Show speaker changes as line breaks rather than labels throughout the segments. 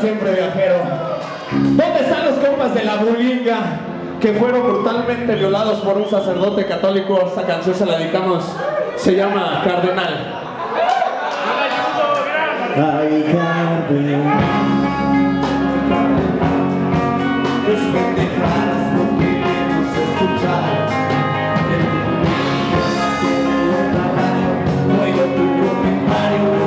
siempre, viajero. ¿Dónde están los compas de la bulinga que fueron brutalmente violados por un sacerdote católico? Esta canción se la dedicamos, se llama Cardenal.
Ay, cardenal, tus pendejadas no queremos escuchar. No oigo tu comentario.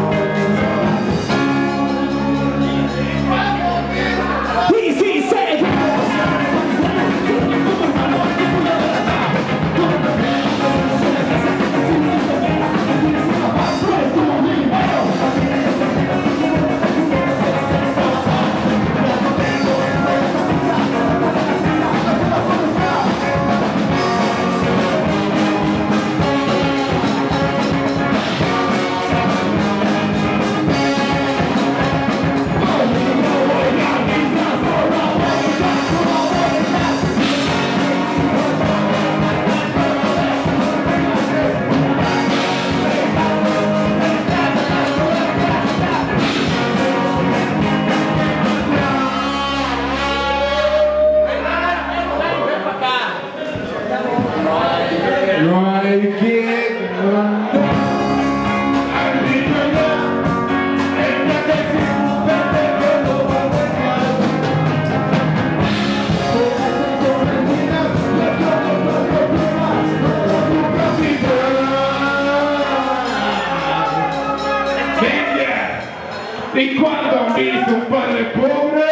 ¿Y cuando han visto un padre pobre?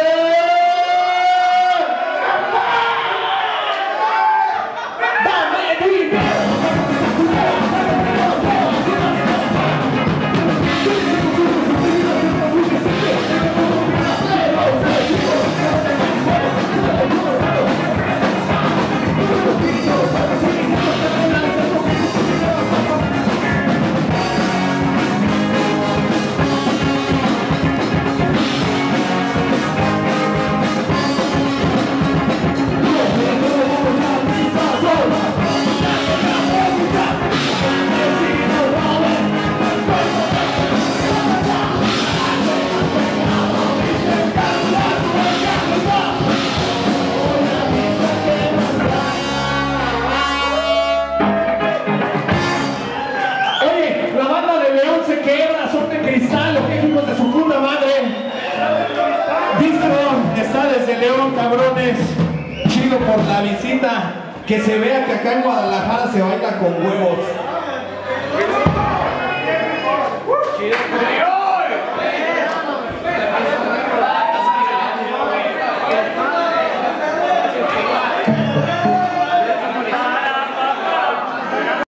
¡Dame dinero!
Desde León, cabrones, chido por la visita. Que se vea que acá en Guadalajara se baila con huevos.